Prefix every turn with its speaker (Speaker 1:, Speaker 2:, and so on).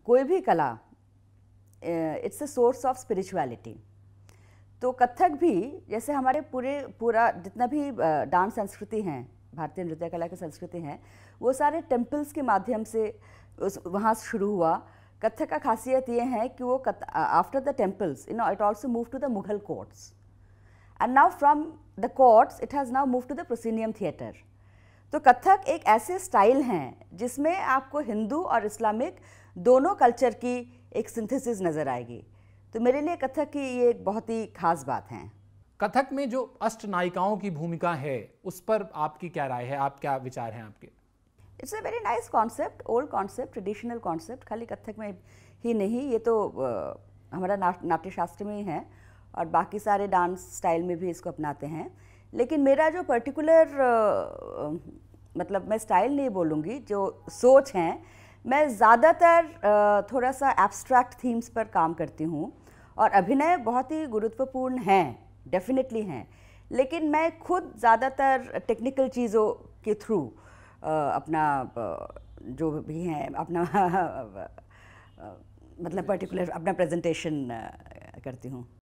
Speaker 1: कोई भी कला it's a source of spirituality. तो कथक भी जैसे हमारे पूरा जितना भी डांस संस्कृति हैं, भारतीय नृत्य कला की संस्कृति हैं, वो सारे टेम्पल्स के माध्यम से वहाँ शुरू हुआ। कथक का खासियत ये है कि वो after the temples it also move to the Mughal courts and now from the courts it has now move to the proscenium theatre. तो कथक एक ऐसे स्टाइल हैं जिसमें आपको हिंदू और इस्लामिक दोनों कल्चर की एक सिंथेसिस नज़र आएगी। तो मेरे लिए कथक की ये एक बहुत ही खास बात है।
Speaker 2: कथक में जो अष्ट नायिकाओं की भूमिका है उस पर आपकी क्या राय है, आप क्या विचार हैं आपके?
Speaker 1: It's a very nice concept, old concept, traditional concept. खाली कथक में ही नहीं, ये तो हमारा नाट्य शास्त्र में ही है और बाकी सारे डांस स्टाइल में भी इसको अपनाते हैं। लेकिन मेरा जो पर्टिकुलर मतलब मैं स्टाइल नहीं बोलूँगी, जो सोच है, मैं ज़्यादातर थोड़ा सा एब्स्ट्रैक्ट थीम्स पर काम करती हूँ और अभिनय बहुत ही गुरुत्वपूर्ण हैं, डेफिनेटली हैं, लेकिन मैं खुद ज़्यादातर टेक्निकल चीज़ों के थ्रू अपना जो भी है अपना मतलब पर्टिकुलर अपना प्रेजेंटेशन करती हूँ।